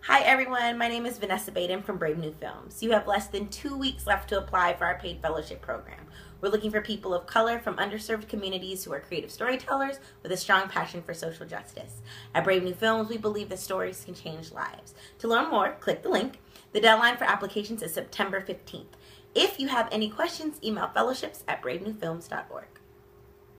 Hi everyone, my name is Vanessa Baden from Brave New Films. You have less than 2 weeks left to apply for our paid fellowship program. We're looking for people of color from underserved communities who are creative storytellers with a strong passion for social justice. At Brave New Films, we believe that stories can change lives. To learn more, click the link. The deadline for applications is September 15th. If you have any questions, email fellowships@bravenewfilms.org.